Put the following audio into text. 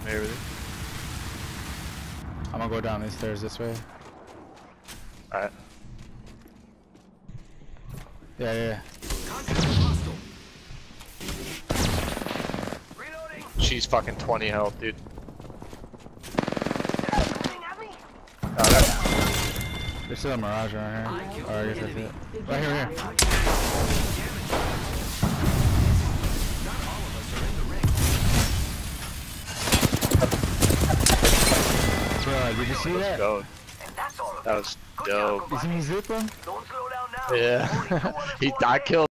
me everything. I'm gonna go down these stairs this way. Alright. Yeah. She's fucking 20 health, dude. There's still a Mirage around here. Oh, I guess that's it. Right here. Bro, did you see that? That was dope. You see me zip him? Yeah. I killed